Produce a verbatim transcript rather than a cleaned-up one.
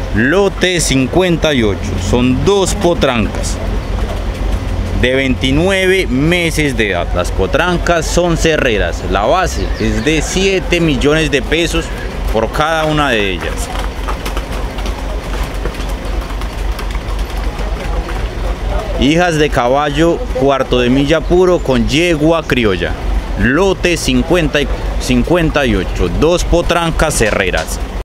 Lote cincuenta y ocho, son dos potrancas de veintinueve meses de edad. Las potrancas son cerreras. La base es de siete millones de pesos por cada una de ellas. Hijas de caballo cuarto de milla puro con yegua criolla. Lote cincuenta y ocho, dos potrancas cerreras.